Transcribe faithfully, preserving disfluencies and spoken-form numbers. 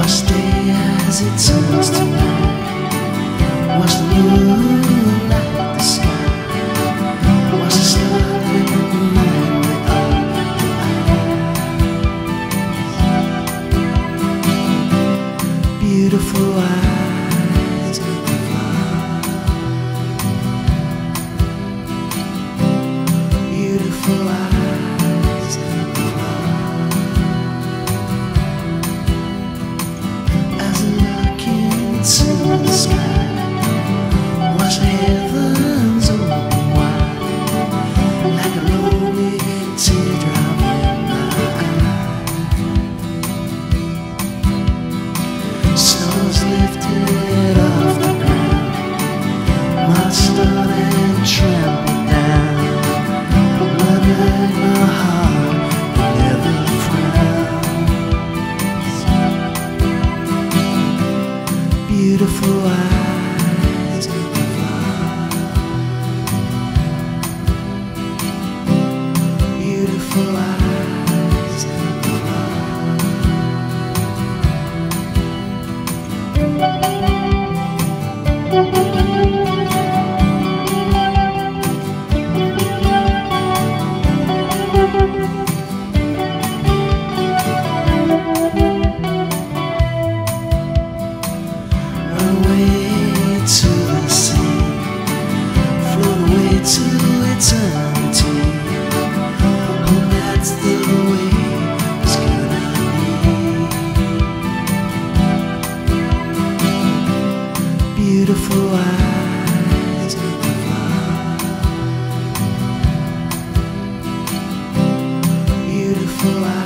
Watch day as it turns to night. Watch the moon light the sky. Watch the starlight light with all your eyes. Beautiful eyes of love. Beautiful eyes. To the sky, watch the heavens open wide, like a lonely teardrop in my eye. Snows lifted off the ground, marched on and trampled down. One night my heart never frowns. Beautiful eyes of love. Beautiful eyes of to the sea, float away to eternity. Oh, that's the way it's gonna be. Beautiful eyes of love. Beautiful eyes.